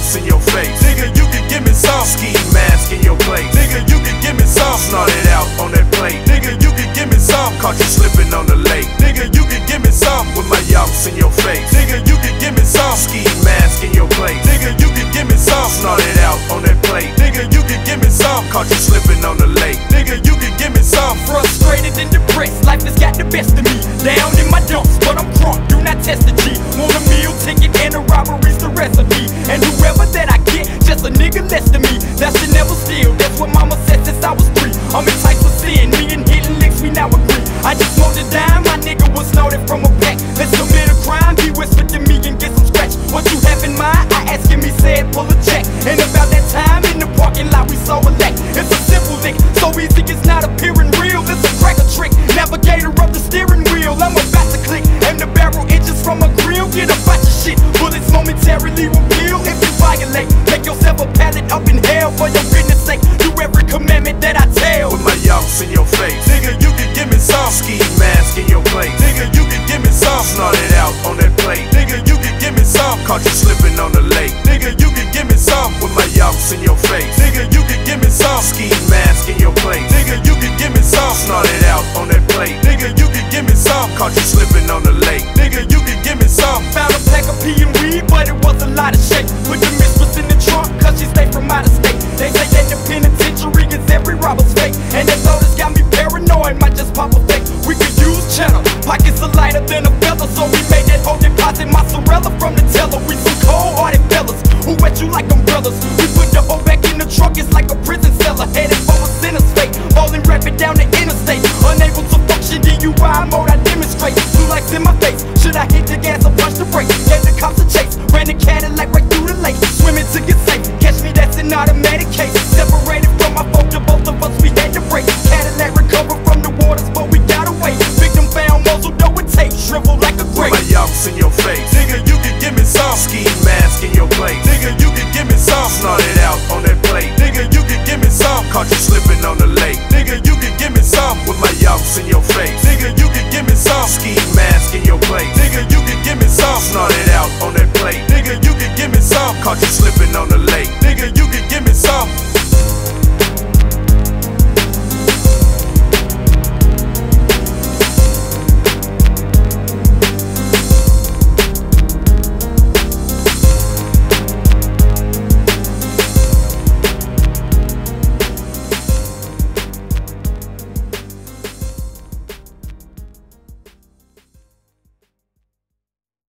ops in your face. Nigga, you can give me some. Ski mask in your place. Nigga, you can give me some. Snort it out on that plate. Nigga, you can give me some. Caught you slipping on the lake. Nigga, you can give me some. With my yachts in your face. Nigga, you can give me some. Ski mask in your place. Nigga, you can give me some. Snort it out on that plate. Nigga, you can give me some. Caught you slipping on the lake. Nigga, you can give me some. Frustrated and depressed, life has got the best of me. Down in my dumps, but I'm crunk, do not test the G. Want a meal ticket and a robbery's the recipe. And whoever that I get, just a nigga less than me. That should never steal, that's what mama said since I was 3. I'm enticed with sin, me and hitting licks, we now agree. I just want to die, my nigga was loaded from a pack. Let's commit a crime, he whispered to me and get some scratch. What you have in mind? I asked him, he said pull a check. And about that time in the parking lot we saw a lack. It's a simple lick, so easy it's not appearing real. It's a cracker trick, navigator of the steering wheel. I'm about to click, and the barrel inches from a grill. Get a bunch of shit, bullets momentarily reveal. If you violate, make yourself a pallet up in hell. For your goodness sake, do every commandment that I tell. With my yachts in your face. Nigga, you can give me some. Ski mask in your place. Nigga, you can give me some. Snort it out on that plate. Nigga, you can give me some. Caught you slipping on the lake. Nigga, you can give me some. With my yachts in your face. Nigga, you can give me some. Ski mask in your place. Nigga, you can give me some. Snort it out on that plate. Nigga, you can give me some. Caught you slipping on the lake. Nigga, you can give me some. Found a pack of pee and weed, but it was a lot of shit. Put the mistress in the trunk, cause she stayed from out of state. They say that the penitentiary is every robber's fate. And that notice got me paranoid, might just pop a fake. We could use cheddar, pockets are lighter than a feather. So we made that whole deposit mozzarella from the teller. We